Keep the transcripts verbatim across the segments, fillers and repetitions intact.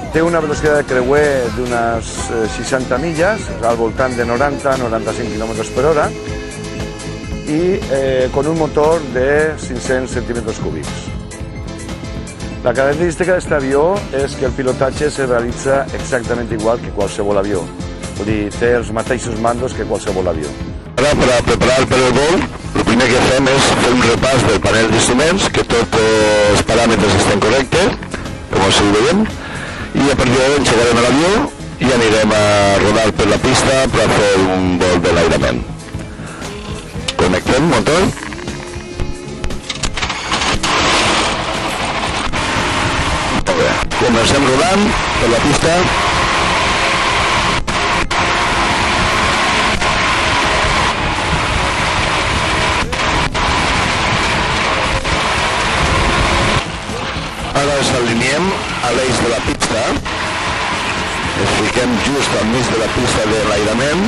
té una velocitat de creuer d'unes seixanta milles, al voltant de noranta a noranta-cinc quilòmetres per hora, i eh, con un motor de cinc-cents centímetres cúbics. La característica d'aquest avió és que el pilotatge se realitza exactament igual que qualsevol avió. Vull dir, té els mateixos mandos que qualsevol avió. Ara, per a preparar per el vol, el primer que fem és fer un repàs del panel d'instruments, que tots els paràmetres estan correctes, com ho veiem, i a partir d'ara engegarem l'avió i anirem a rodar per la pista per fer un vol de l'airament. Connectem motor. Molt bé. Comencem rodant per la pista. Ara ens alineem a l'eix de la pista. Ens fiquem just al mig de la pista de l'airament.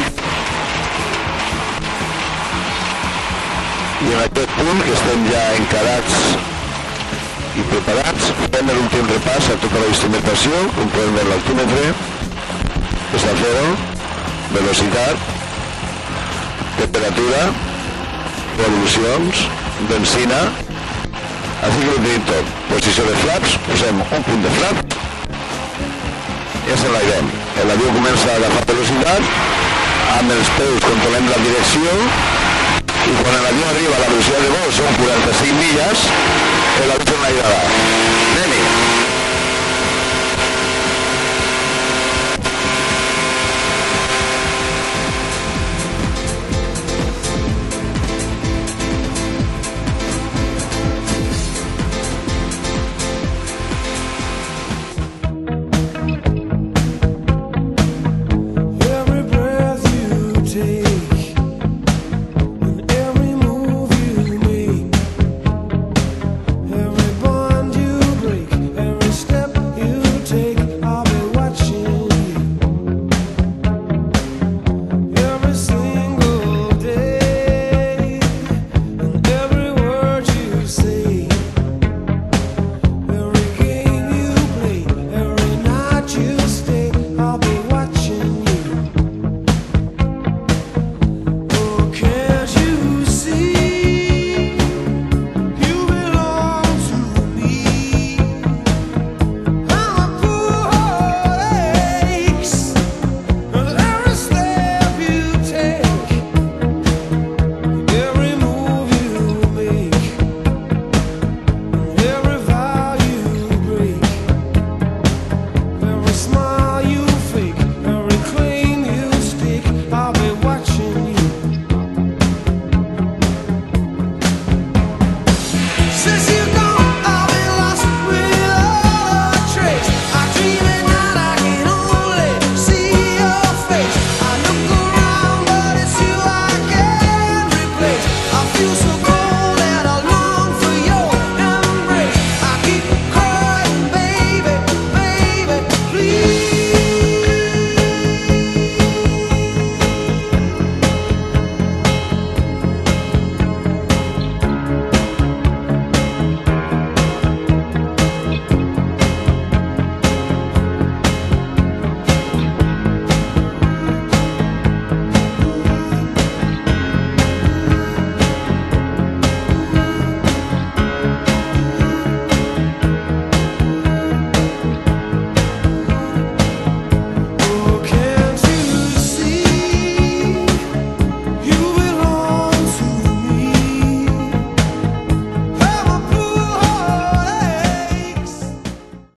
I en aquest punt, que estem ja encarats i preparats, fem l'últim repàs a tota la instrumentació, com podem veure l'altímetre, que està a zero, velocitat, temperatura, revolucions, benzina. Així que ho tenim tot. Posició de flaps, posem un punt de flap i ens enlairem. L'avió comença a agafar velocitat, amb els peus controlem la direcció i quan l'avió arriba a la velocitat de vol, són quaranta-cinc milles, l'avió s'enlairarà. Anem-hi!